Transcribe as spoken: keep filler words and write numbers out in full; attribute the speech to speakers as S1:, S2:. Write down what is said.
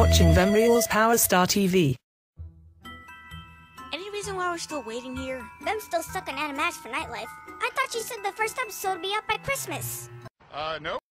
S1: watching Vemriel's Power Star T V.
S2: Any reason why we're still waiting here?
S3: Vem's still stuck on Animax for Nightlife. I thought you said the first episode would be out by Christmas.
S4: Uh, no.